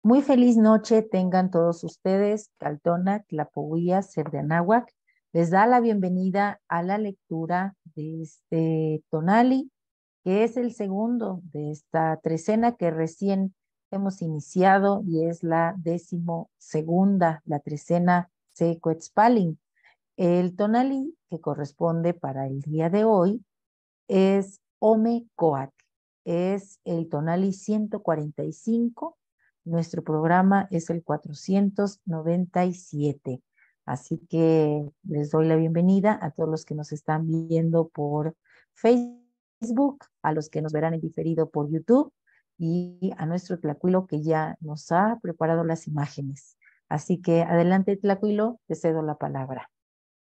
Muy feliz noche tengan todos ustedes. Caltona, Tlapohuía, Serdeanáhuac les da la bienvenida a la lectura de este tonali, que es el segundo de esta trecena que recién hemos iniciado y es la 12ª, la trecena Sequetzpalin. El tonali que corresponde para el día de hoy es Ome Coatl. Es el tonali 145. Nuestro programa es el 497. Así que les doy la bienvenida a todos los que nos están viendo por Facebook, a los que nos verán en diferido por YouTube y a nuestro Tlacuilo que ya nos ha preparado las imágenes. Así que adelante, Tlacuilo, te cedo la palabra.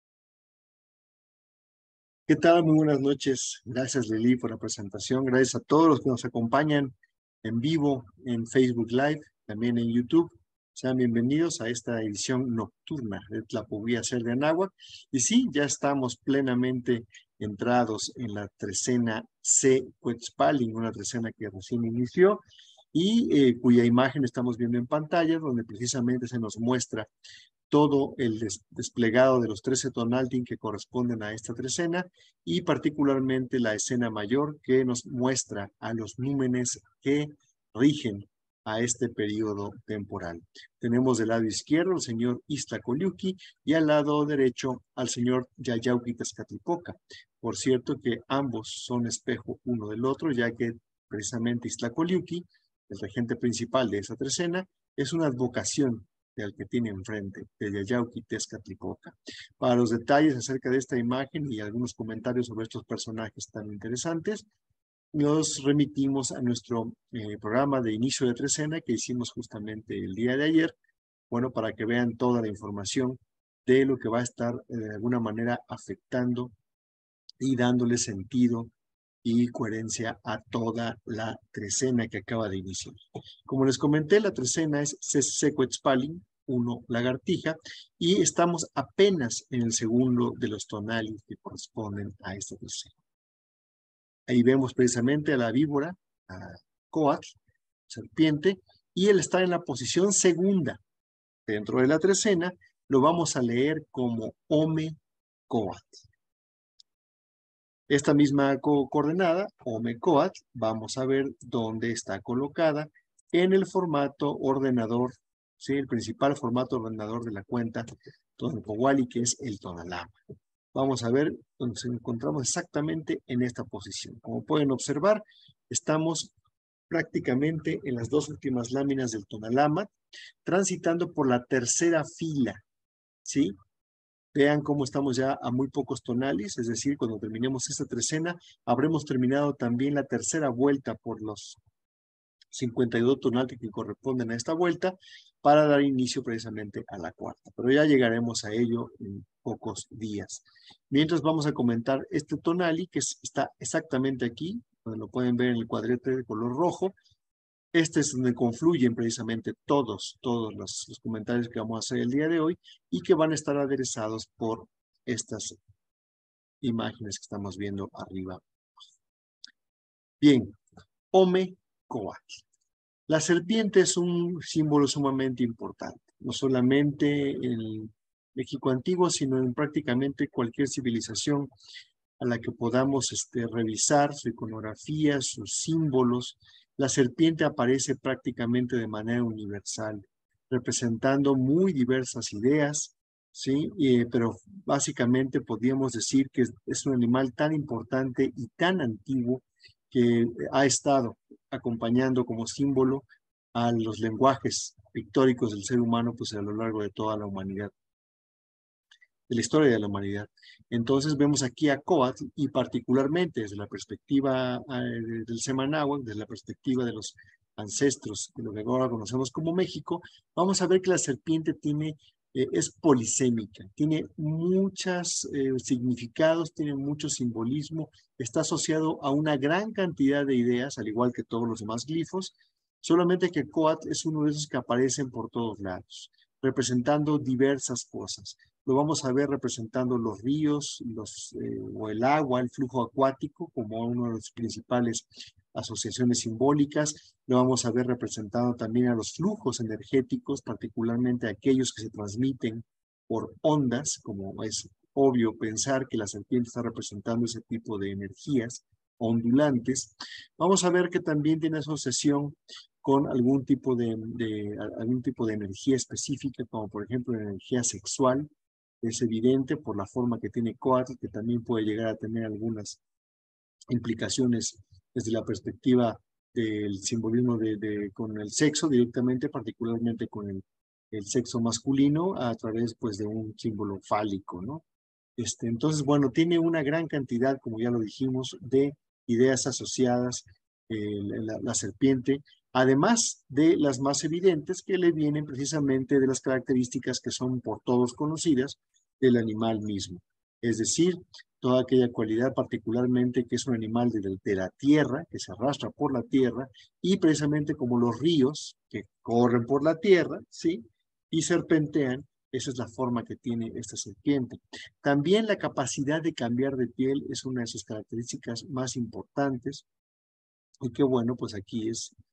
¿Qué tal? Muy buenas noches. Gracias, Lili, por la presentación. Gracias a todos los que nos acompañan en vivo en Facebook Live, también en YouTube. Sean bienvenidos a esta edición nocturna de Tlapohuía Serdeanáhuac. Y sí, ya estamos plenamente entrados en la trecena Sequetzpalin, una trecena que recién inició y cuya imagen estamos viendo en pantalla, donde precisamente se nos muestra todo el desplegado de los 13 tonaltin que corresponden a esta trecena y particularmente la escena mayor que nos muestra a los númenes que rigen a este periodo temporal. Tenemos del lado izquierdo al señor Iztacoliuqui y al lado derecho al señor Yayauqui Tezcatlipoca. Por cierto que ambos son espejo uno del otro, ya que precisamente Iztacoliuqui, el regente principal de esa trecena, es una advocación al que tiene enfrente, de Yayauqui Tezcatlipoca. Para los detalles acerca de esta imagen y algunos comentarios sobre estos personajes tan interesantes, nos remitimos a nuestro programa de inicio de trecena que hicimos justamente el día de ayer, bueno, para que vean toda la información de lo que va a estar de alguna manera afectando y dándole sentido y coherencia a toda la trecena que acaba de iniciar. Como les comenté, la trecena es Sequetzpalin, 1 lagartija, y estamos apenas en el segundo de los tonales que corresponden a esta trecena. Ahí vemos precisamente a la víbora, a Coatl, serpiente, y él está en la posición segunda. Dentro de la trecena lo vamos a leer como Ome Coatl. Esta misma coordenada, Ome-Coatl, vamos a ver dónde está colocada en el formato ordenador, ¿sí? El principal formato ordenador de la cuenta Tonalpohualli, que es el Tonalama. Vamos a ver dónde nos encontramos exactamente en esta posición. Como pueden observar, estamos prácticamente en las dos últimas láminas del Tonalama, transitando por la tercera fila, ¿sí? Vean cómo estamos ya a muy pocos tonales, es decir, cuando terminemos esta trecena, habremos terminado también la tercera vuelta por los 52 tonales que corresponden a esta vuelta para dar inicio precisamente a la cuarta. Pero ya llegaremos a ello en pocos días. Mientras vamos a comentar este tonali que está exactamente aquí, donde lo pueden ver en el cuadrete de color rojo. Este es donde confluyen precisamente todos los comentarios que vamos a hacer el día de hoy y que van a estar aderezados por estas imágenes que estamos viendo arriba. Bien, Ome Coatl. La serpiente es un símbolo sumamente importante, no solamente en México antiguo, sino en prácticamente cualquier civilización a la que podamos revisar su iconografía, sus símbolos. La serpiente aparece prácticamente de manera universal, representando muy diversas ideas, ¿sí? Pero básicamente podríamos decir que es un animal tan importante y tan antiguo que ha estado acompañando como símbolo a los lenguajes pictóricos del ser humano pues a lo largo de toda la humanidad, de la historia de la humanidad. Entonces vemos aquí a Coatl y particularmente desde la perspectiva del Semanáhuac, desde la perspectiva de los ancestros, de lo que ahora conocemos como México, vamos a ver que la serpiente es polisémica, tiene muchos significados, tiene mucho simbolismo, está asociado a una gran cantidad de ideas, al igual que todos los demás glifos, solamente que Coatl es uno de esos que aparecen por todos lados, representando diversas cosas. Lo vamos a ver representando los ríos, o el agua, el flujo acuático, como uno de los principales asociaciones simbólicas. Lo vamos a ver representado también a los flujos energéticos, particularmente aquellos que se transmiten por ondas, como es obvio pensar que la serpiente está representando ese tipo de energías ondulantes. Vamos a ver que también tiene asociación con algún tipo de energía específica, como por ejemplo la energía sexual. Es evidente por la forma que tiene Coatl, que también puede llegar a tener algunas implicaciones desde la perspectiva del simbolismo con el sexo directamente, particularmente con el sexo masculino, a través pues de un símbolo fálico, ¿no? Entonces, bueno, tiene una gran cantidad, como ya lo dijimos, de ideas asociadas la serpiente, además de las más evidentes que le vienen precisamente de las características que son por todos conocidas del animal mismo. Es decir, toda aquella cualidad particularmente que es un animal de la tierra, que se arrastra por la tierra, y precisamente como los ríos que corren por la tierra, ¿sí? Y serpentean, esa es la forma que tiene esta serpiente. También la capacidad de cambiar de piel es una de sus características más importantes. Y que bueno, pues aquí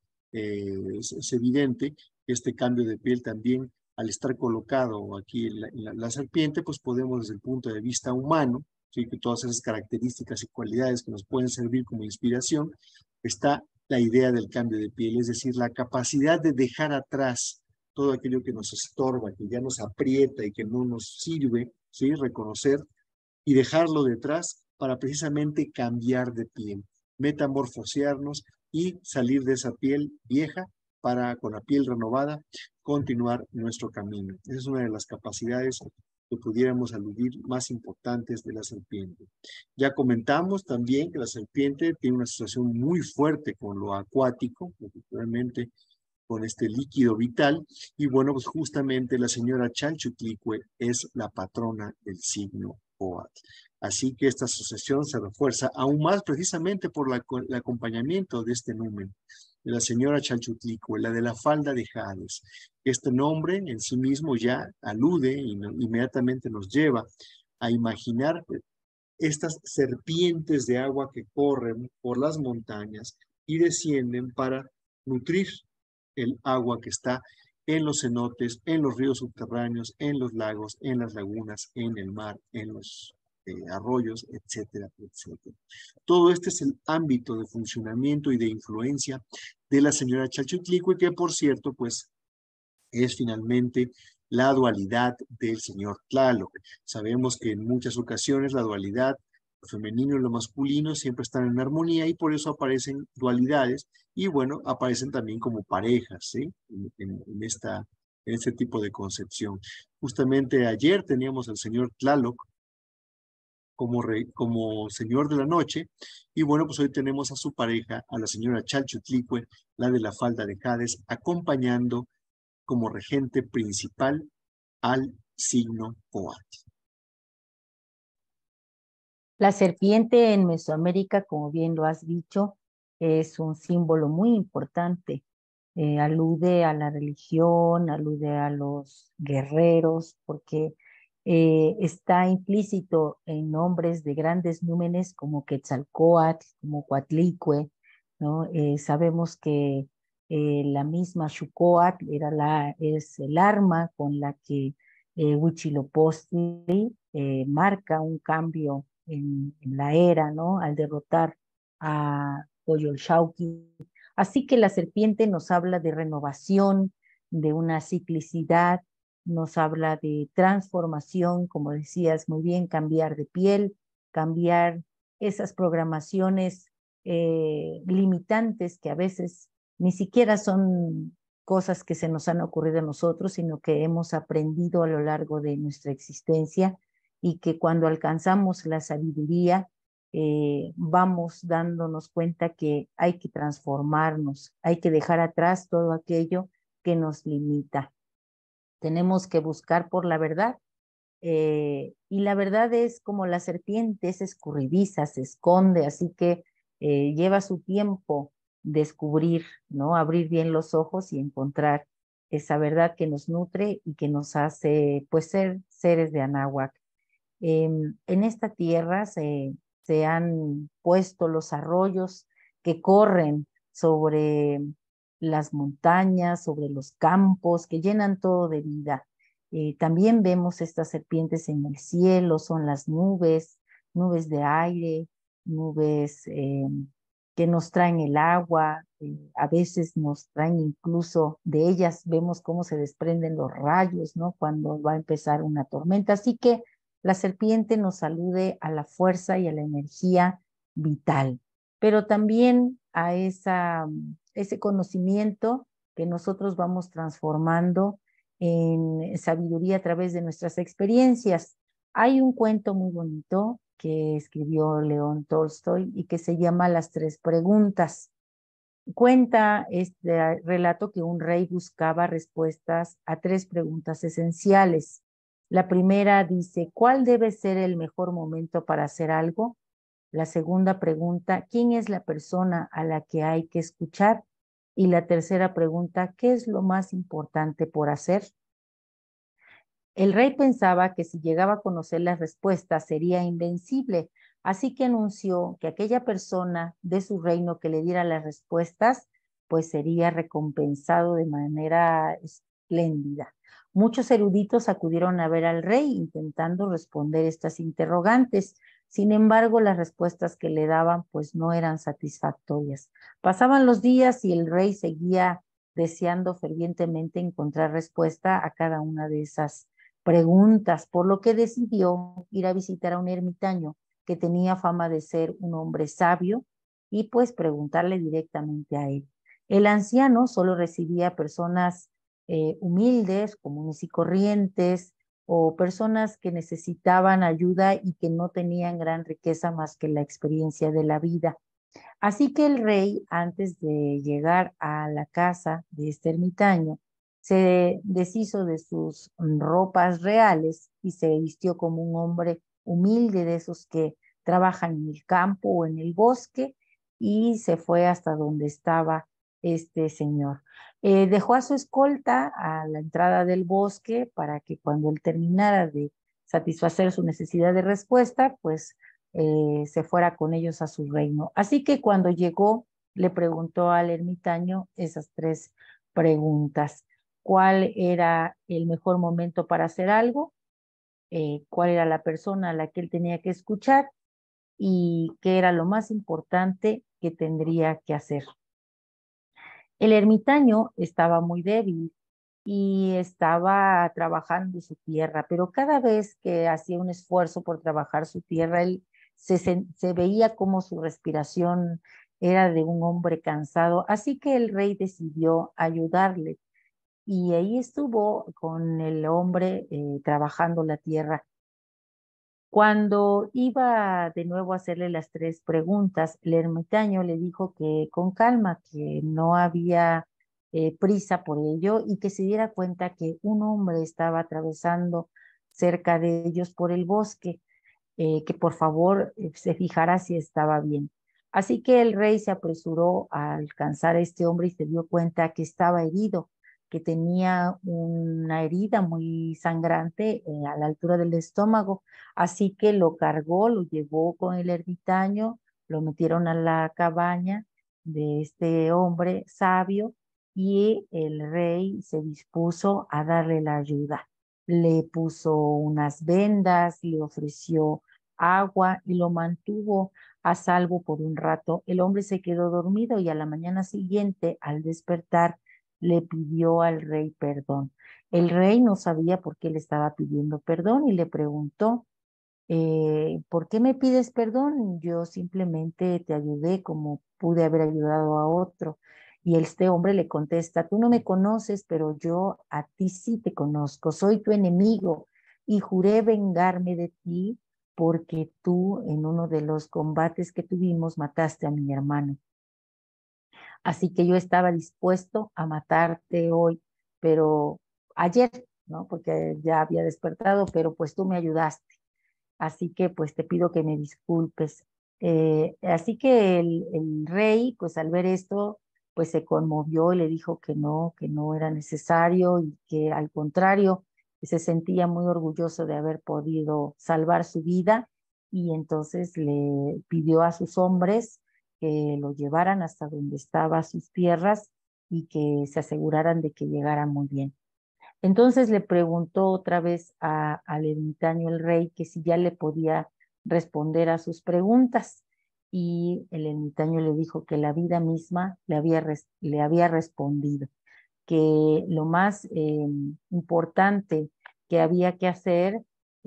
es evidente que este cambio de piel también, al estar colocado aquí la serpiente, pues podemos desde el punto de vista humano, ¿sí? Que todas esas características y cualidades que nos pueden servir como inspiración, está la idea del cambio de piel, es decir, la capacidad de dejar atrás todo aquello que nos estorba, que ya nos aprieta y que no nos sirve, ¿sí? Reconocer y dejarlo detrás para precisamente cambiar de piel, metamorfosearnos y salir de esa piel vieja para, con la piel renovada, continuar nuestro camino. Esa es una de las capacidades que pudiéramos aludir más importantes de la serpiente. Ya comentamos también que la serpiente tiene una asociación muy fuerte con lo acuático, particularmente con este líquido vital, y bueno, pues justamente la señora Chalchutlicue es la patrona del signo Coatl. Así que esta asociación se refuerza aún más precisamente por el acompañamiento de este número, de la señora Chalchutlicue, la de la falda de Hades. Este nombre en sí mismo ya alude y inmediatamente nos lleva a imaginar estas serpientes de agua que corren por las montañas y descienden para nutrir el agua que está en los cenotes, en los ríos subterráneos, en los lagos, en las lagunas, en el mar, en los arroyos, etcétera, etcétera. Todo este es el ámbito de funcionamiento y de influencia de la señora Chalchutlicue, que por cierto, pues es finalmente la dualidad del señor Tlaloc. Sabemos que en muchas ocasiones la dualidad, lo femenino y lo masculino, siempre están en armonía y por eso aparecen dualidades y bueno, aparecen también como parejas, ¿sí? En este tipo de concepción. Justamente ayer teníamos al señor Tlaloc como señor de la noche, y bueno, pues hoy tenemos a su pareja, a la señora Chalchutlicue, la de la falda de Hades, acompañando como regente principal al signo Coatl. La serpiente en Mesoamérica, como bien lo has dicho, es un símbolo muy importante. Alude a la religión, alude a los guerreros, porque está implícito en nombres de grandes númenes como Quetzalcóatl, como Coatlicue, ¿no? Sabemos que la misma Xucoatl es el arma con la que Huitzilopochtli marca un cambio en la era, ¿no? Al derrotar a Coyolxauhqui. Así que la serpiente nos habla de renovación, de una ciclicidad, nos habla de transformación, como decías muy bien, cambiar de piel, cambiar esas programaciones limitantes que a veces ni siquiera son cosas que se nos han ocurrido a nosotros, sino que hemos aprendido a lo largo de nuestra existencia y que cuando alcanzamos la sabiduría, vamos dándonos cuenta que hay que transformarnos, hay que dejar atrás todo aquello que nos limita. Tenemos que buscar por la verdad, y la verdad es como la serpiente, es escurridiza, se esconde, así que lleva su tiempo descubrir, ¿no? Abrir bien los ojos y encontrar esa verdad que nos nutre y que nos hace, pues, ser seres de Anáhuac. En esta tierra se han puesto los arroyos que corren sobre las montañas, sobre los campos, que llenan todo de vida. También vemos estas serpientes en el cielo, son las nubes, nubes de aire, nubes que nos traen el agua, a veces nos traen incluso de ellas, vemos cómo se desprenden los rayos, ¿no? Cuando va a empezar una tormenta. Así que la serpiente nos alude a la fuerza y a la energía vital, pero también a ese conocimiento que nosotros vamos transformando en sabiduría a través de nuestras experiencias. Hay un cuento muy bonito que escribió León Tolstoy y que se llama Las tres preguntas. Cuenta este relato que un rey buscaba respuestas a tres preguntas esenciales. La primera dice, ¿cuál debe ser el mejor momento para hacer algo? La segunda pregunta, ¿quién es la persona a la que hay que escuchar? Y la tercera pregunta, ¿qué es lo más importante por hacer? El rey pensaba que si llegaba a conocer las respuestas sería invencible, así que anunció que aquella persona de su reino que le diera las respuestas, pues sería recompensado de manera espléndida. Muchos eruditos acudieron a ver al rey intentando responder estas interrogantes. Sin embargo, las respuestas que le daban pues no eran satisfactorias. Pasaban los días y el rey seguía deseando fervientemente encontrar respuesta a cada una de esas preguntas, por lo que decidió ir a visitar a un ermitaño que tenía fama de ser un hombre sabio y pues preguntarle directamente a él. El anciano solo recibía personas humildes, comunes y corrientes, o personas que necesitaban ayuda y que no tenían gran riqueza más que la experiencia de la vida. Así que el rey, antes de llegar a la casa de este ermitaño, se deshizo de sus ropas reales y se vistió como un hombre humilde de esos que trabajan en el campo o en el bosque y se fue hasta donde estaba este señor. Dejó a su escolta a la entrada del bosque para que cuando él terminara de satisfacer su necesidad de respuesta, pues se fuera con ellos a su reino. Así que cuando llegó, le preguntó al ermitaño esas tres preguntas. ¿Cuál era el mejor momento para hacer algo? ¿Cuál era la persona a la que él tenía que escuchar? ¿Y qué era lo más importante que tendría que hacer? El ermitaño estaba muy débil y estaba trabajando su tierra, pero cada vez que hacía un esfuerzo por trabajar su tierra, él se veía como su respiración era de un hombre cansado, así que el rey decidió ayudarle y ahí estuvo con el hombre trabajando la tierra. Cuando iba de nuevo a hacerle las tres preguntas, el ermitaño le dijo que con calma, que no había prisa por ello y que se diera cuenta que un hombre estaba atravesando cerca de ellos por el bosque, que por favor se fijara si estaba bien. Así que el rey se apresuró a alcanzar a este hombre y se dio cuenta que estaba herido, que tenía una herida muy sangrante a la altura del estómago. Así que lo cargó, lo llevó con el ermitaño, lo metieron a la cabaña de este hombre sabio y el rey se dispuso a darle la ayuda. Le puso unas vendas, le ofreció agua y lo mantuvo a salvo por un rato. El hombre se quedó dormido y a la mañana siguiente, al despertar, le pidió al rey perdón. El rey no sabía por qué le estaba pidiendo perdón y le preguntó, ¿por qué me pides perdón? Yo simplemente te ayudé como pude haber ayudado a otro. Y este hombre le contesta, tú no me conoces, pero yo a ti sí te conozco, soy tu enemigo y juré vengarme de ti porque tú en uno de los combates que tuvimos mataste a mi hermano. Así que yo estaba dispuesto a matarte hoy, pero ayer, ¿no? Porque ya había despertado, pero pues tú me ayudaste. Así que pues te pido que me disculpes. Así que el rey, pues al ver esto, pues se conmovió y le dijo que no era necesario y que al contrario, se sentía muy orgulloso de haber podido salvar su vida y entonces le pidió a sus hombres que lo llevaran hasta donde estaban sus tierras y que se aseguraran de que llegara muy bien. Entonces le preguntó otra vez al ermitaño el rey que si ya le podía responder a sus preguntas, y el ermitaño le dijo que la vida misma le había respondido, que lo más importante que había que hacer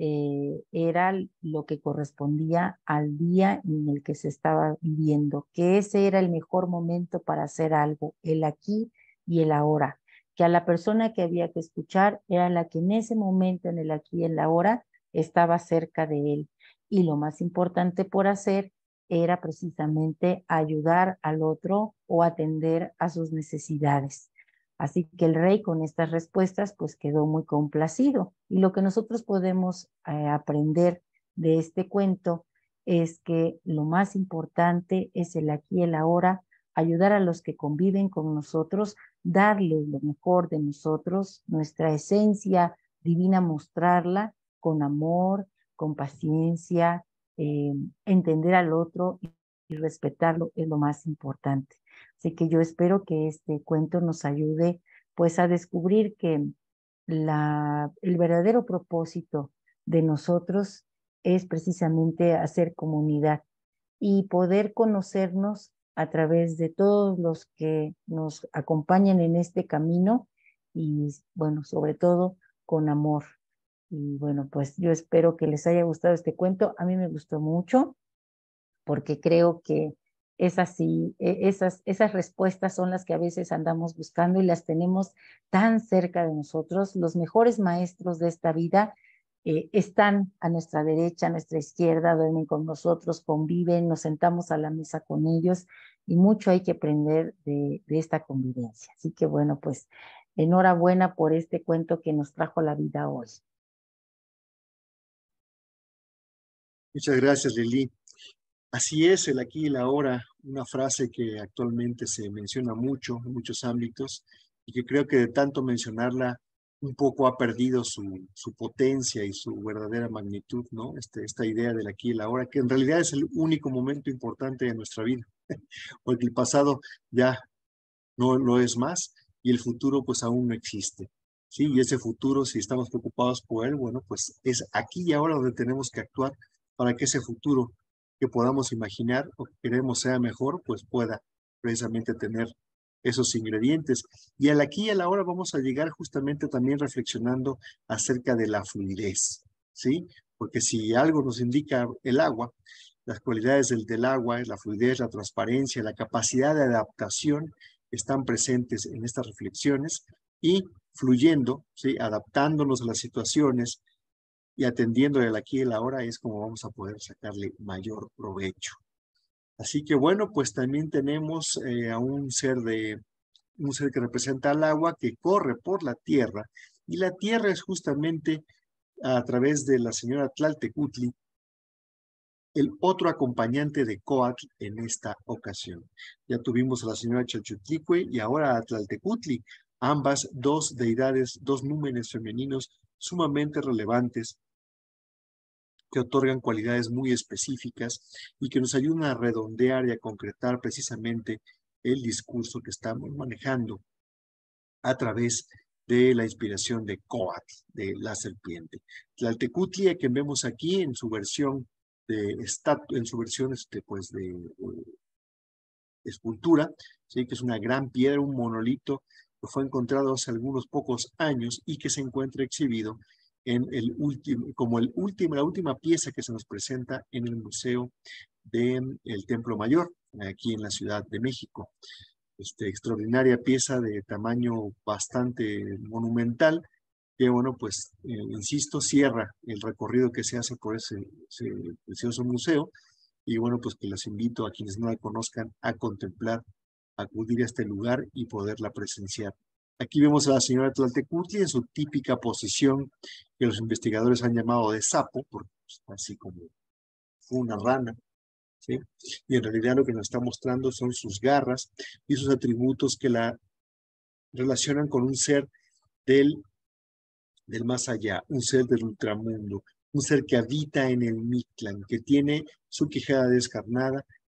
era lo que correspondía al día en el que se estaba viviendo, que ese era el mejor momento para hacer algo, el aquí y el ahora, que a la persona que había que escuchar era la que en ese momento, en el aquí y el ahora, estaba cerca de él. Y lo más importante por hacer era precisamente ayudar al otro o atender a sus necesidades. Así que el rey con estas respuestas pues quedó muy complacido. Y lo que nosotros podemos aprender de este cuento es que lo más importante es el aquí y el ahora, ayudar a los que conviven con nosotros, darles lo mejor de nosotros, nuestra esencia divina, mostrarla con amor, con paciencia, entender al otro y respetarlo es lo más importante. Así que yo espero que este cuento nos ayude pues a descubrir que el verdadero propósito de nosotros es precisamente hacer comunidad y poder conocernos a través de todos los que nos acompañan en este camino y bueno, sobre todo con amor. Y bueno, pues yo espero que les haya gustado este cuento. A mí me gustó mucho porque creo que es así, esas respuestas son las que a veces andamos buscando y las tenemos tan cerca de nosotros. Los mejores maestros de esta vida están a nuestra derecha, a nuestra izquierda, duermen con nosotros, conviven, nos sentamos a la mesa con ellos y mucho hay que aprender de esta convivencia. Así que bueno, pues enhorabuena por este cuento que nos trajo la vida hoy. Muchas gracias, Lili. Así es, el aquí y el ahora, una frase que actualmente se menciona mucho en muchos ámbitos y que creo que de tanto mencionarla un poco ha perdido su potencia y su verdadera magnitud, ¿no? Esta idea del aquí y el ahora, que en realidad es el único momento importante de nuestra vida, porque el pasado ya no lo es más y el futuro pues aún no existe. Sí, y ese futuro, si estamos preocupados por él, bueno, pues es aquí y ahora donde tenemos que actuar para que ese futuro que podamos imaginar o que queremos sea mejor, pues pueda precisamente tener esos ingredientes. Y al aquí y a la hora vamos a llegar justamente también reflexionando acerca de la fluidez, ¿sí? Porque si algo nos indica el agua, las cualidades del agua, la fluidez, la transparencia, la capacidad de adaptación, están presentes en estas reflexiones y fluyendo, ¿sí? Adaptándonos a las situaciones y atendiendo el aquí y el ahora es como vamos a poder sacarle mayor provecho. Así que bueno, pues también tenemos a un ser que representa al agua que corre por la tierra y la tierra es justamente a través de la señora Tlaltecutli el otro acompañante de Coatl en esta ocasión. Ya tuvimos a la señora Chalchutlicue y ahora a Tlaltecutli, ambas dos deidades, dos númenes femeninos sumamente relevantes que otorgan cualidades muy específicas y que nos ayudan a redondear y a concretar precisamente el discurso que estamos manejando a través de la inspiración de Coatl, de la serpiente. Tlaltecutli, que vemos aquí en su versión en su versión pues, de escultura, ¿sí? Que es una gran piedra, un monolito que fue encontrado hace algunos pocos años y que se encuentra exhibido en la última pieza que se nos presenta en el Museo del Templo Mayor, aquí en la Ciudad de México. Extraordinaria pieza de tamaño bastante monumental, que bueno, pues, insisto, cierra el recorrido que se hace por ese precioso museo, y bueno, pues que los invito a quienes no la conozcan a contemplar, a acudir a este lugar y poderla presenciar. Aquí vemos a la señora Tlaltecutli en su típica posición que los investigadores han llamado de sapo, porque pues, así como una rana, ¿sí? Y en realidad lo que nos está mostrando son sus garras y sus atributos que la relacionan con un ser del más allá, un ser del ultramundo, un ser que habita en el Mictlán, que tiene su quijada descarnada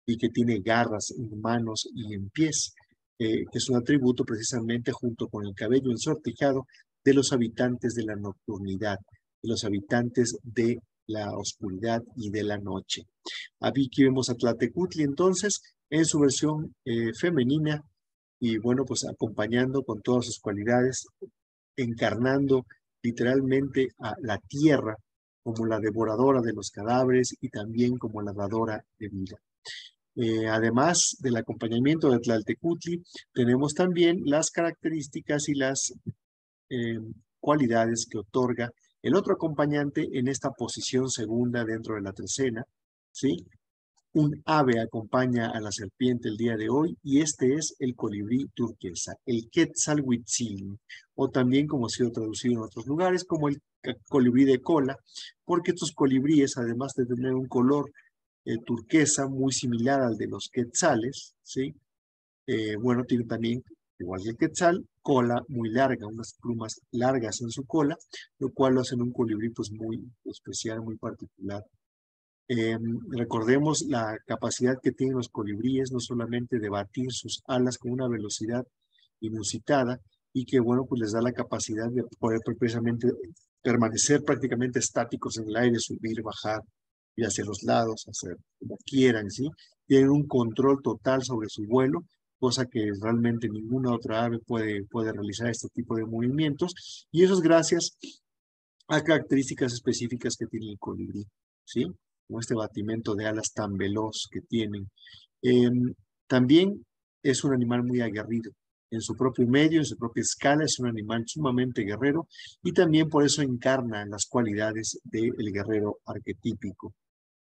y que tiene garras en manos y en pies, que es un atributo precisamente junto con el cabello ensortijado de los habitantes de la nocturnidad, de los habitantes de la oscuridad y de la noche. Aquí vemos a Tlaltecutli entonces en su versión femenina y bueno, pues acompañando con todas sus cualidades, encarnando literalmente a la tierra como la devoradora de los cadáveres y también como la dadora de vida. Además del acompañamiento de Tlaltecutli, tenemos también las características y las eh, cualidades que otorga el otro acompañante en esta posición segunda dentro de la trecena, ¿sí? Un ave acompaña a la serpiente el día de hoy y este es el colibrí turquesa, el Quetzalhuitzilin, o también como ha sido traducido en otros lugares como el colibrí de cola, porque estos colibríes, además de tener un color turquesa muy similar al de los quetzales, ¿sí? Bueno, tiene también, igual que el quetzal, cola muy larga, unas plumas largas en su cola, lo cual lo hacen un colibrí pues muy especial, muy particular. Recordemos la capacidad que tienen los colibríes, no solamente de batir sus alas con una velocidad inusitada y que, bueno, pues les da la capacidad de poder precisamente permanecer prácticamente estáticos en el aire, subir, bajar, ir hacia los lados, hacer como quieran, ¿sí? Tienen un control total sobre su vuelo, cosa que realmente ninguna otra ave puede realizar este tipo de movimientos, y eso es gracias a características específicas que tiene el colibrí, ¿sí? Como este batimento de alas tan veloz que tienen. También es un animal muy aguerrido. En su propio medio, en su propia escala, es un animal sumamente guerrero y también por eso encarna las cualidades del guerrero arquetípico.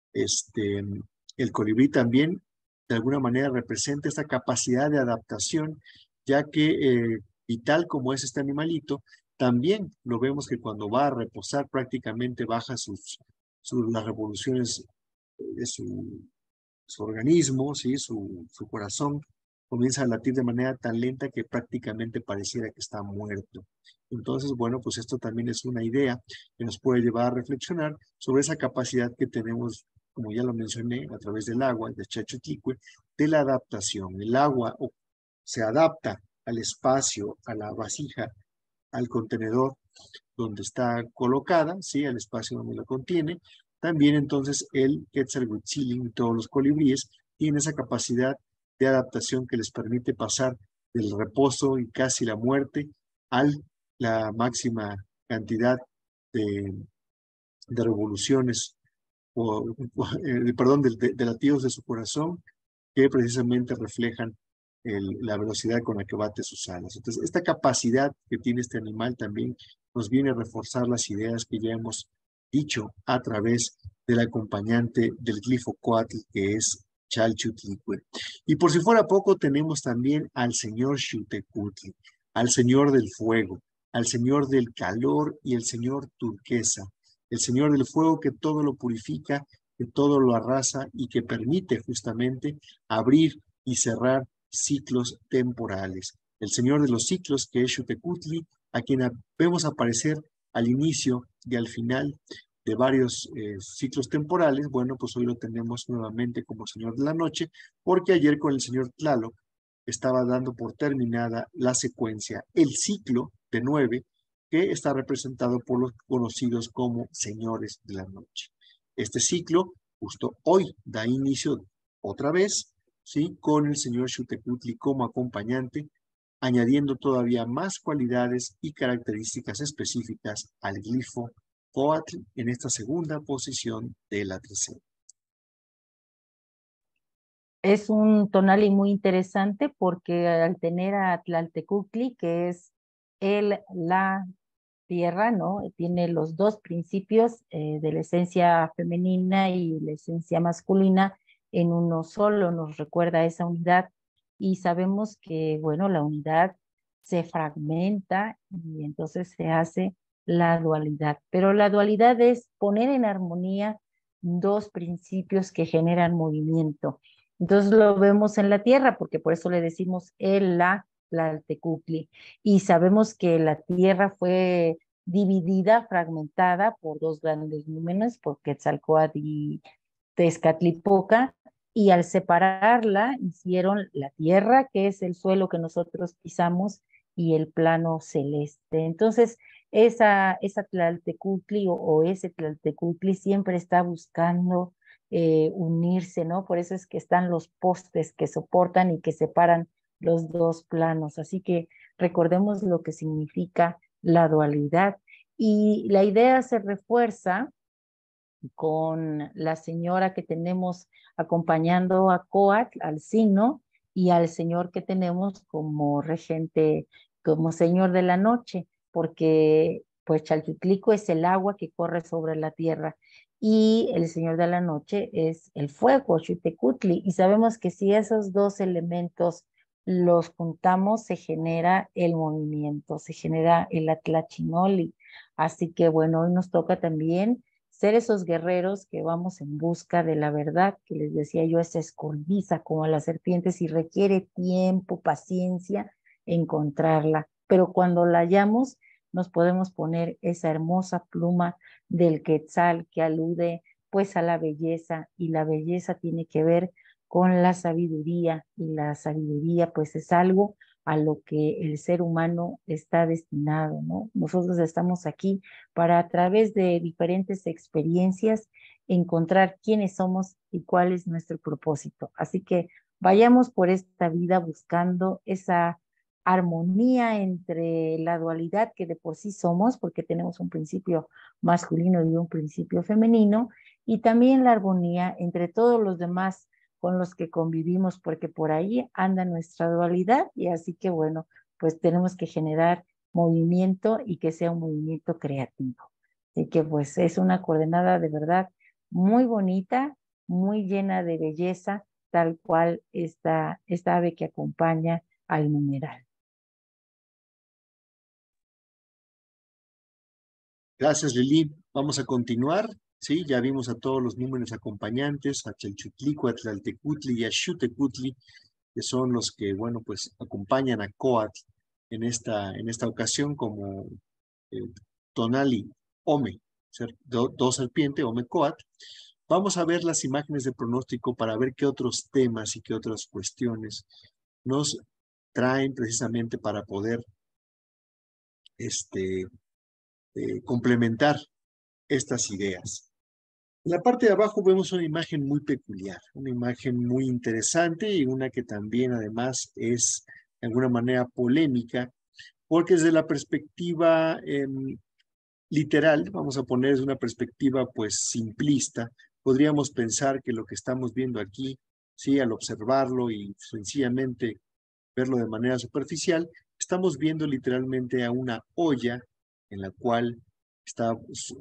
El colibrí también, de alguna manera, representa esta capacidad de adaptación, ya que, y tal como es este animalito, también lo vemos que cuando va a reposar prácticamente baja las revoluciones de su organismo, ¿sí? Su corazón comienza a latir de manera tan lenta que prácticamente pareciera que está muerto. Entonces, bueno, pues esto también es una idea que nos puede llevar a reflexionar sobre esa capacidad que tenemos, como ya lo mencioné, a través del agua, de Chachotlicue, de la adaptación. El agua se adapta al espacio, a la vasija, al contenedor donde está colocada, ¿sí? Al espacio donde la contiene. También entonces el Quetzalhuitzilin y todos los colibríes tienen esa capacidad de adaptación que les permite pasar del reposo y casi la muerte a la máxima cantidad de, de revoluciones perdón, de latidos de su corazón que precisamente reflejan la velocidad con la que bate sus alas. Entonces, esta capacidad que tiene este animal también nos viene a reforzar las ideas que ya hemos dicho a través del acompañante del glifo Coatl, que es Chalchutlicue. Y por si fuera poco, tenemos también al señor Xutecutli, al señor del fuego, al señor del calor y el señor turquesa, el señor del fuego que todo lo purifica, que todo lo arrasa y que permite justamente abrir y cerrar ciclos temporales. El señor de los ciclos, que es Xutecutli, a quien vemos aparecer al inicio y al final de varios ciclos temporales. Bueno, pues hoy lo tenemos nuevamente como señor de la noche, porque ayer con el señor Tlaloc estaba dando por terminada la secuencia, el ciclo de 9, que está representado por los conocidos como señores de la noche. Este ciclo justo hoy da inicio otra vez, ¿sí? Con el señor Xutecutli como acompañante, añadiendo todavía más cualidades y características específicas al glifo Coatl en esta segunda posición de la trecena. Es un tonali muy interesante porque al tener a Tlaltecutli, que es la tierra, ¿no? Tiene los dos principios de la esencia femenina y la esencia masculina en uno solo, nos recuerda esa unidad y sabemos que, bueno, la unidad se fragmenta y entonces se hace la dualidad, pero la dualidad es poner en armonía dos principios que generan movimiento. Entonces lo vemos en la tierra, porque por eso le decimos la Tlaltecutli. Y sabemos que la tierra fue dividida, fragmentada por dos grandes númenes, por Quetzalcóatl y Tezcatlipoca, y al separarla hicieron la tierra, que es el suelo que nosotros pisamos, y el plano celeste. Entonces, esa Tlaltecutli o ese Tlaltecutli siempre está buscando unirse, ¿no? Por eso es que están los postes que soportan y que separan los dos planos. Así que recordemos lo que significa la dualidad. Y la idea se refuerza con la señora que tenemos acompañando a Coatl, al signo, y al señor que tenemos como regente, como señor de la noche, porque pues Chalchutlico es el agua que corre sobre la tierra y el señor de la noche es el fuego, Xutecutli, y sabemos que si esos dos elementos los juntamos, se genera el movimiento, se genera el Atlachinoli. Así que bueno, hoy nos toca también ser esos guerreros que vamos en busca de la verdad, que les decía yo, esa escordiza como las serpientes y requiere tiempo, paciencia encontrarla. Pero cuando la hallamos, nos podemos poner esa hermosa pluma del quetzal que alude pues a la belleza, y la belleza tiene que ver con la sabiduría, y la sabiduría pues es algo a lo que el ser humano está destinado, ¿no? Nosotros estamos aquí para, a través de diferentes experiencias, encontrar quiénes somos y cuál es nuestro propósito. Así que vayamos por esta vida buscando esa armonía entre la dualidad que de por sí somos, porque tenemos un principio masculino y un principio femenino, y también la armonía entre todos los demás con los que convivimos, porque por ahí anda nuestra dualidad, y así que bueno, pues tenemos que generar movimiento y que sea un movimiento creativo. Así que pues es una coordenada de verdad muy bonita, muy llena de belleza, tal cual esta ave que acompaña al numeral. Gracias, Lili. Vamos a continuar. Sí, ya vimos a todos los números acompañantes, a Chalchutlico, a Tlaltecutli y a Xutecutli, que son los que, bueno, pues acompañan a Coatl en esta ocasión como eh, Tonali, Ome, dos serpiente, Ome Coatl. Vamos a ver las imágenes de pronóstico para ver qué otros temas y qué otras cuestiones nos traen precisamente para poder este, complementar estas ideas. En la parte de abajo vemos una imagen muy peculiar, una imagen muy interesante y una que también además es de alguna manera polémica, porque desde la perspectiva literal, vamos a poner desde una perspectiva pues simplista, podríamos pensar que lo que estamos viendo aquí, sí, al observarlo y sencillamente verlo de manera superficial, estamos viendo literalmente a una olla en la cual está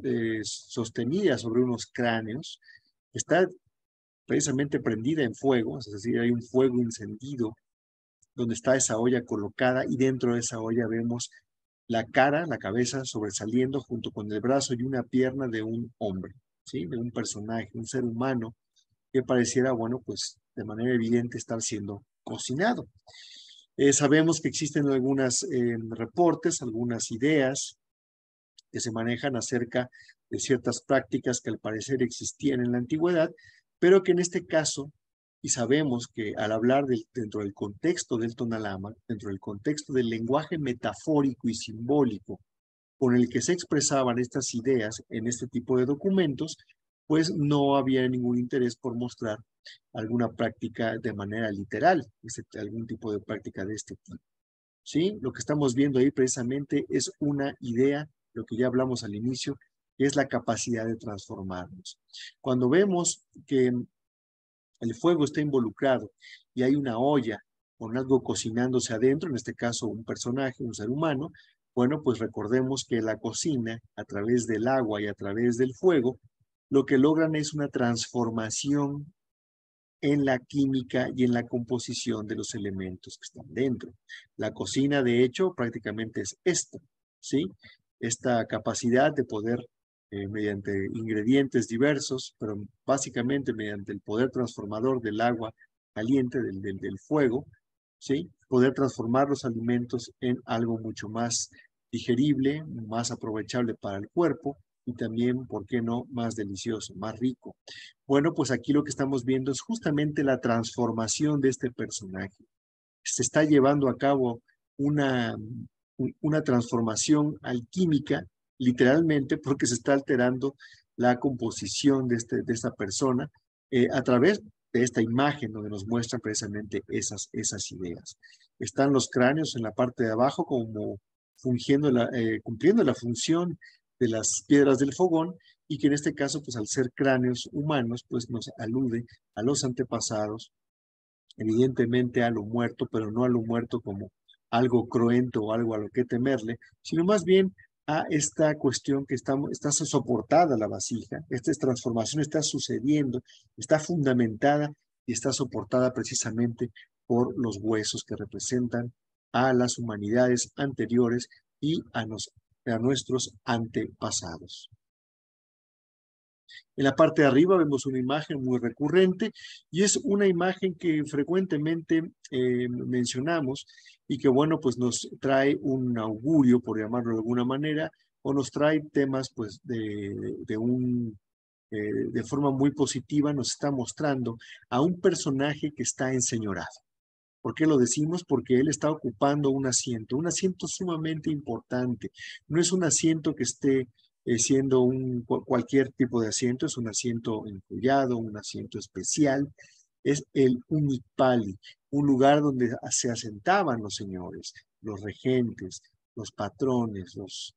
sostenida sobre unos cráneos, está precisamente prendida en fuego, es decir, hay un fuego encendido donde está esa olla colocada y dentro de esa olla vemos la cara, la cabeza sobresaliendo junto con el brazo y una pierna de un hombre, ¿sí? De un personaje, un ser humano que pareciera, bueno, pues de manera evidente estar siendo cocinado. Sabemos que existen algunos reportes, algunas ideas que se manejan acerca de ciertas prácticas que al parecer existían en la antigüedad, pero que en este caso, y sabemos que al hablar dentro del contexto del Tonalama, dentro del contexto del lenguaje metafórico y simbólico con el que se expresaban estas ideas en este tipo de documentos, pues no había ningún interés por mostrar alguna práctica de manera literal, algún tipo de práctica de este tipo. ¿Sí? Lo que estamos viendo ahí precisamente es una idea, lo que ya hablamos al inicio, que es la capacidad de transformarnos. Cuando vemos que el fuego está involucrado y hay una olla con algo cocinándose adentro, en este caso un personaje, un ser humano, bueno, pues recordemos que la cocina, a través del agua y a través del fuego, lo que logran es una transformación en la química y en la composición de los elementos que están dentro. La cocina, de hecho, prácticamente es esta, ¿sí? Esta capacidad de poder, mediante ingredientes diversos, pero básicamente mediante el poder transformador del agua caliente, del fuego, ¿sí? Poder transformar los alimentos en algo mucho más digerible, más aprovechable para el cuerpo, y también, ¿por qué no?, más delicioso, más rico. Bueno, pues aquí lo que estamos viendo es justamente la transformación de este personaje. Se está llevando a cabo una, una transformación alquímica, literalmente, porque se está alterando la composición de esta persona a través de esta imagen donde nos muestran precisamente esas ideas. Están los cráneos en la parte de abajo como cumpliendo la función de las piedras del fogón, y que en este caso, pues al ser cráneos humanos, pues nos alude a los antepasados, evidentemente a lo muerto, pero no a lo muerto como algo cruento o algo a lo que temerle, sino más bien a esta cuestión que está soportada la vasija, esta transformación está sucediendo, está fundamentada y está soportada precisamente por los huesos que representan a las humanidades anteriores y a nuestros antepasados. En la parte de arriba vemos una imagen muy recurrente y es una imagen que frecuentemente mencionamos y que, bueno, pues nos trae un augurio, por llamarlo de alguna manera, o nos trae temas, pues, de forma muy positiva, nos está mostrando a un personaje que está enseñorado. ¿Por qué lo decimos? Porque él está ocupando un asiento sumamente importante. No es un asiento que esté siendo cualquier tipo de asiento, es un asiento encollado, un asiento especial. Es el Unicpali, un lugar donde se asentaban los señores, los regentes, los patrones,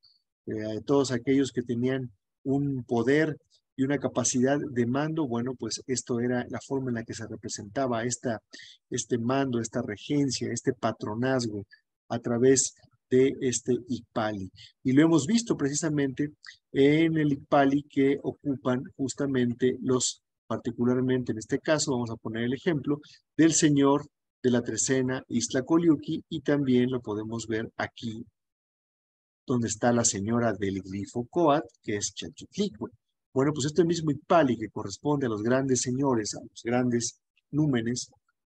todos aquellos que tenían un poder y una capacidad de mando. Bueno, pues esto era la forma en la que se representaba este mando, esta regencia, este patronazgo a través de este Icpali. Y lo hemos visto precisamente en el Icpali que ocupan justamente particularmente en este caso, vamos a poner el ejemplo del señor de la trecena Iztacoliuqui, y también lo podemos ver aquí donde está la señora del glifo Coat, que es Chalchutlicue. Bueno, pues este mismo Icpali que corresponde a los grandes señores, a los grandes númenes,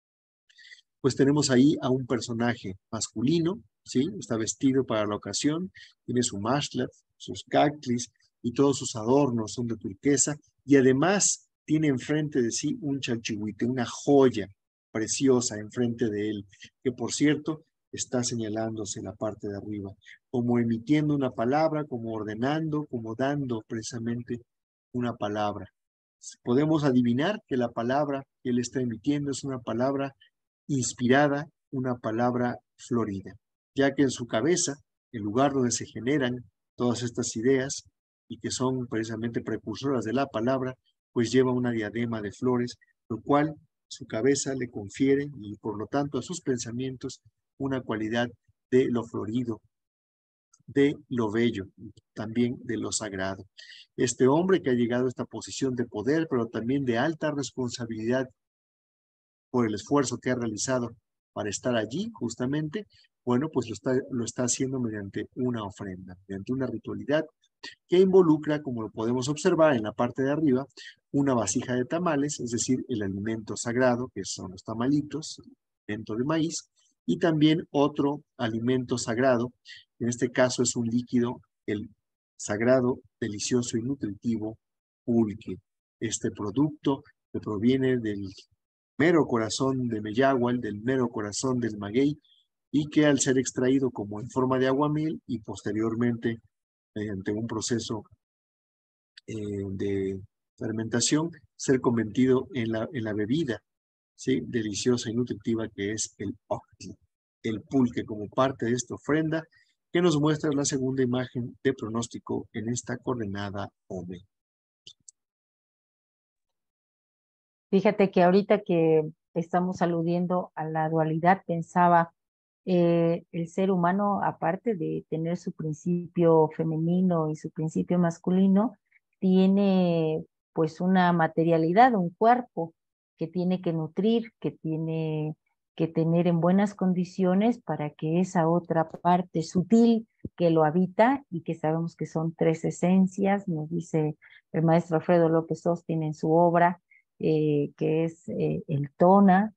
pues tenemos ahí a un personaje masculino, ¿sí? Está vestido para la ocasión, tiene su mashlat, sus cactlis y todos sus adornos son de turquesa, y además tiene enfrente de sí un chalchihuite, una joya preciosa enfrente de él, que por cierto está señalándose en la parte de arriba, como emitiendo una palabra, como ordenando, como dando precisamente una palabra. Podemos adivinar que la palabra que él está emitiendo es una palabra inspirada, una palabra florida, ya que en su cabeza, el lugar donde se generan todas estas ideas y que son precisamente precursoras de la palabra, pues lleva una diadema de flores, lo cual su cabeza le confiere y por lo tanto a sus pensamientos una cualidad de lo florido, de lo bello, también de lo sagrado. Este hombre que ha llegado a esta posición de poder, pero también de alta responsabilidad por el esfuerzo que ha realizado para estar allí justamente, bueno, pues lo está haciendo mediante una ofrenda, mediante una ritualidad que involucra, como lo podemos observar en la parte de arriba, una vasija de tamales, es decir, el alimento sagrado, que son los tamalitos, alimento de maíz, y también otro alimento sagrado, en este caso es un líquido, el sagrado, delicioso y nutritivo pulque. Este producto que proviene del mero corazón de Meyahual, del mero corazón del maguey, y que al ser extraído como en forma de aguamiel y posteriormente mediante un proceso de fermentación, ser convertido en la bebida, ¿sí?, deliciosa y nutritiva que es el octli, el pulque, como parte de esta ofrenda que nos muestra la segunda imagen de pronóstico en esta coordenada Ome. Fíjate que ahorita que estamos aludiendo a la dualidad, pensaba, el ser humano, aparte de tener su principio femenino y su principio masculino, tiene pues una materialidad, un cuerpo que tiene que nutrir, que tiene que tener en buenas condiciones para que esa otra parte sutil que lo habita, y que sabemos que son tres esencias, nos dice el maestro Alfredo López Austin en su obra, que es el tona,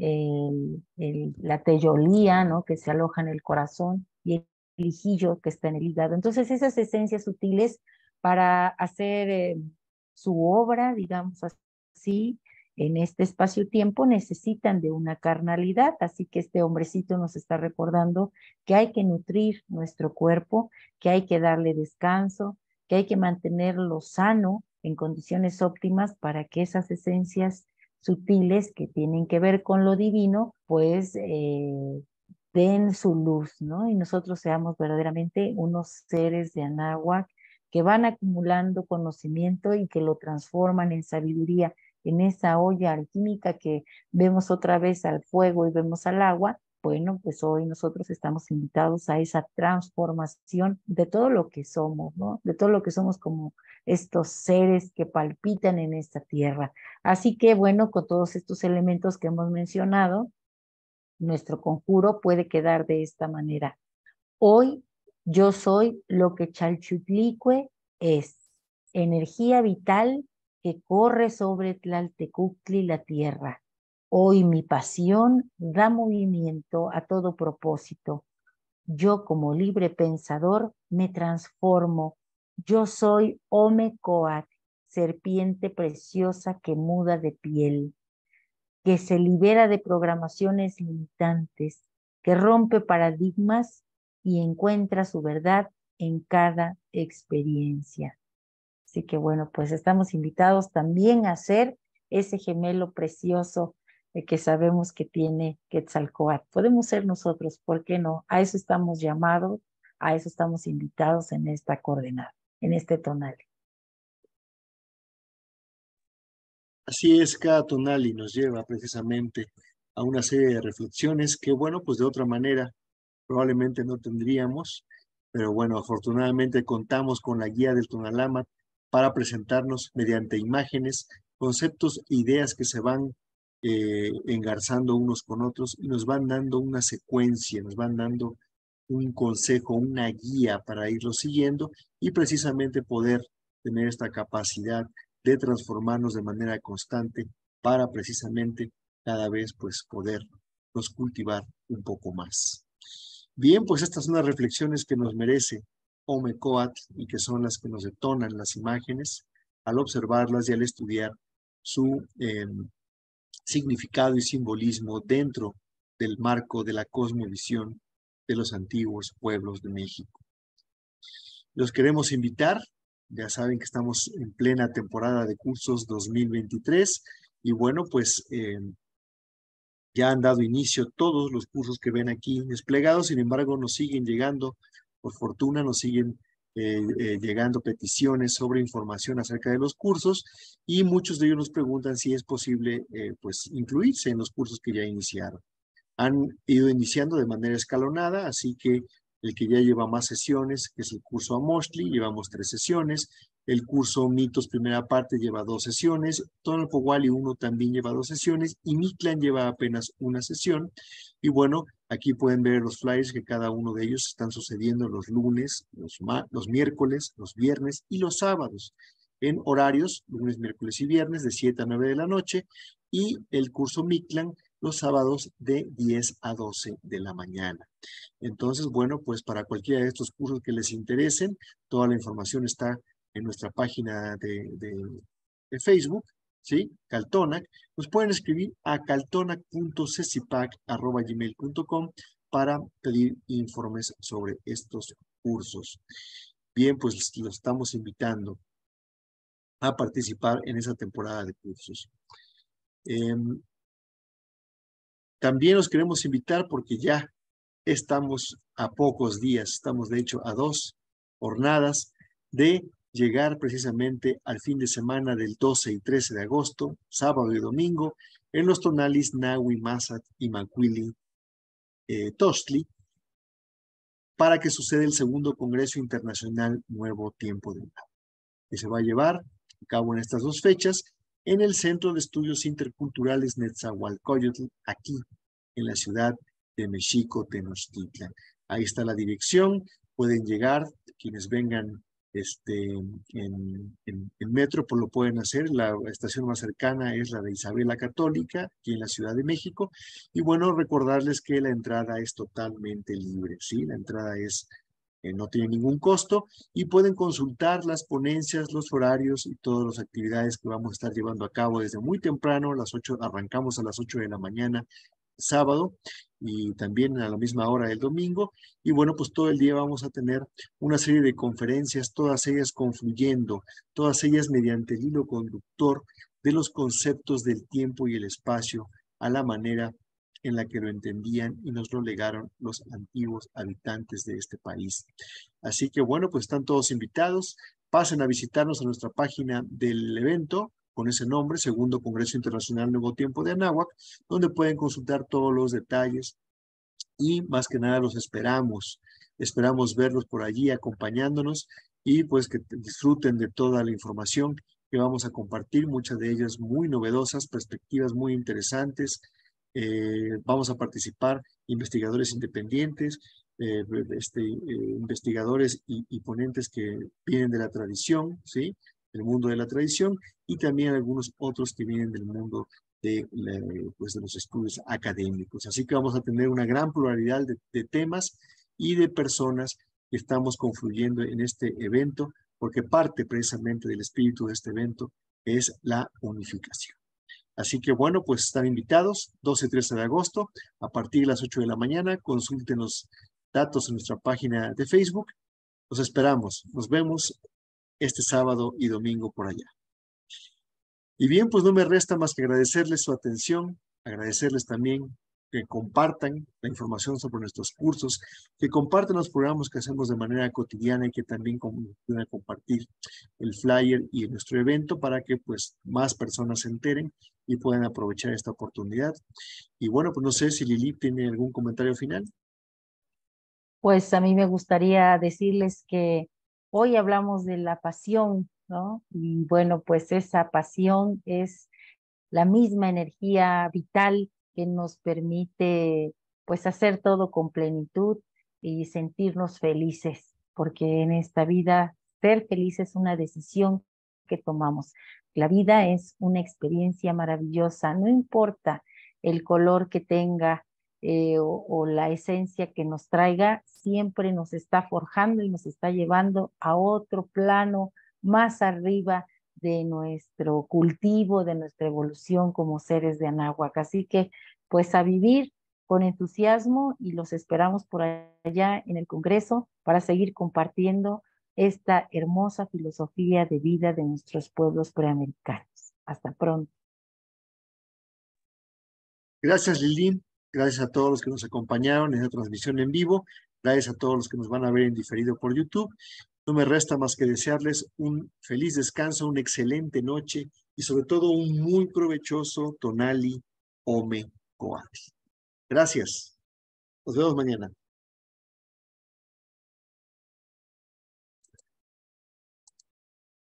la teyolía, ¿no?, que se aloja en el corazón, y el hijillo que está en el hígado. Entonces esas esencias sutiles para hacer su obra, digamos así, en este espacio-tiempo necesitan de una carnalidad, así que este hombrecito nos está recordando que hay que nutrir nuestro cuerpo, que hay que darle descanso, que hay que mantenerlo sano en condiciones óptimas para que esas esencias sutiles que tienen que ver con lo divino, pues den su luz, ¿no? Y nosotros seamos verdaderamente unos seres de Anáhuac que van acumulando conocimiento y que lo transforman en sabiduría, en esa olla alquímica que vemos otra vez al fuego y vemos al agua. Bueno, pues hoy nosotros estamos invitados a esa transformación de todo lo que somos, ¿no? De todo lo que somos como estos seres que palpitan en esta tierra. Así que bueno, con todos estos elementos que hemos mencionado, nuestro conjuro puede quedar de esta manera. Hoy yo soy lo que Chalchutlicue es, energía vital que corre sobre Tlaltecuhtli la tierra. Hoy mi pasión da movimiento a todo propósito. Yo como libre pensador me transformo. Yo soy Omecoat, serpiente preciosa que muda de piel, que se libera de programaciones limitantes, que rompe paradigmas y encuentra su verdad en cada experiencia. Así que bueno, pues estamos invitados también a ser ese gemelo precioso que sabemos que tiene Quetzalcóatl. Podemos ser nosotros, ¿por qué no? A eso estamos llamados, a eso estamos invitados en esta coordenada, en este tonal. Así es, cada tonal y nos lleva precisamente a una serie de reflexiones que, bueno, pues de otra manera probablemente no tendríamos, pero bueno, afortunadamente contamos con la guía del Tonalámatl para presentarnos mediante imágenes, conceptos, ideas que se van engarzando unos con otros y nos van dando una secuencia, nos van dando un consejo, una guía para irlo siguiendo y precisamente poder tener esta capacidad de transformarnos de manera constante para precisamente cada vez pues podernos cultivar un poco más. Bien, pues estas son las reflexiones que nos merece Omecoatl y que son las que nos detonan las imágenes al observarlas y al estudiar su significado y simbolismo dentro del marco de la cosmovisión de los antiguos pueblos de México. Los queremos invitar, ya saben que estamos en plena temporada de cursos 2023 y bueno, pues ya han dado inicio todos los cursos que ven aquí desplegados, sin embargo nos siguen llegando, por fortuna nos siguen llegando peticiones sobre información acerca de los cursos y muchos de ellos nos preguntan si es posible pues incluirse en los cursos que ya iniciaron. Han ido iniciando de manera escalonada, así que el que ya lleva más sesiones, que es el curso Amoxtli, llevamos 3 sesiones. El curso Mitos primera parte lleva 2 sesiones. Tonalpohualli 1 también lleva 2 sesiones. Y Mictlán lleva apenas 1 sesión. Y bueno, aquí pueden ver los flyers que cada uno de ellos están sucediendo los lunes, los miércoles, los viernes y los sábados. En horarios, lunes, miércoles y viernes, de 7 a 9 de la noche. Y el curso Mictlán los sábados de 10 a 12 de la mañana. Entonces, bueno, pues para cualquiera de estos cursos que les interesen, toda la información está en nuestra página de Facebook, ¿sí? Caltonac. Nos pueden escribir a caltonac.cecipac@gmail.com para pedir informes sobre estos cursos. Bien, pues los estamos invitando a participar en esa temporada de cursos. También los queremos invitar porque ya estamos a pocos días, estamos de hecho a 2 jornadas de llegar precisamente al fin de semana del 12 y 13 de agosto, sábado y domingo, en los tonalis Nahui, Mazat y Macuili Tostli, para que suceda el segundo Congreso Internacional Nuevo Tiempo de Nahua, que se va a llevar a cabo en estas 2 fechas en el Centro de Estudios Interculturales Netzahualcoyotl, aquí en la ciudad de Mexico, Tenochtitlan. Ahí está la dirección, pueden llegar, quienes vengan en metro, pues lo pueden hacer. La estación más cercana es la de Isabel la Católica, aquí en la Ciudad de México. Y bueno, recordarles que la entrada es totalmente libre, ¿sí? La entrada es no tiene ningún costo y pueden consultar las ponencias, los horarios y todas las actividades que vamos a estar llevando a cabo desde muy temprano. A las 8, arrancamos a las 8 de la mañana sábado y también a la misma hora del domingo. Y bueno, pues todo el día vamos a tener una serie de conferencias, todas ellas confluyendo, todas ellas mediante el hilo conductor de los conceptos del tiempo y el espacio a la manera en la que lo entendían y nos lo legaron los antiguos habitantes de este país. Así que bueno, pues están todos invitados. Pasen a visitarnos a nuestra página del evento con ese nombre, Segundo Congreso Internacional Nuevo Tiempo de Anáhuac, donde pueden consultar todos los detalles y más que nada los esperamos. Esperamos verlos por allí acompañándonos y pues que disfruten de toda la información que vamos a compartir, muchas de ellas muy novedosas, perspectivas muy interesantes. Vamos a participar investigadores independientes, investigadores y ponentes que vienen de la tradición, ¿sí? Del mundo de la tradición, y también algunos otros que vienen del mundo pues de los estudios académicos. Así que vamos a tener una gran pluralidad de temas y de personas que estamos confluyendo en este evento, porque parte precisamente del espíritu de este evento es la unificación. Así que bueno, pues están invitados, 12 y 13 de agosto, a partir de las 8 de la mañana. Consulten los datos en nuestra página de Facebook. Los esperamos. Nos vemos este sábado y domingo por allá. Y bien, pues no me resta más que agradecerles su atención, agradecerles también que compartan la información sobre nuestros cursos, que compartan los programas que hacemos de manera cotidiana y que también puedan compartir el flyer y nuestro evento para que pues más personas se enteren y puedan aprovechar esta oportunidad. Y bueno, pues no sé si Lili tiene algún comentario final. Pues a mí me gustaría decirles que hoy hablamos de la pasión, ¿no? Y bueno, pues esa pasión es la misma energía vital que nos permite pues hacer todo con plenitud y sentirnos felices, porque en esta vida ser feliz es una decisión que tomamos. La vida es una experiencia maravillosa, no importa el color que tenga o la esencia que nos traiga, siempre nos está forjando y nos está llevando a otro plano más arriba de nuestro cultivo, de nuestra evolución como seres de Anáhuac. Así que, pues a vivir con entusiasmo y los esperamos por allá en el Congreso para seguir compartiendo esta hermosa filosofía de vida de nuestros pueblos preamericanos. Hasta pronto. Gracias, Lili. Gracias a todos los que nos acompañaron en esta transmisión en vivo. Gracias a todos los que nos van a ver en diferido por YouTube. No me resta más que desearles un feliz descanso, una excelente noche y sobre todo un muy provechoso Tonali Ome Coatl. Gracias. Nos vemos mañana.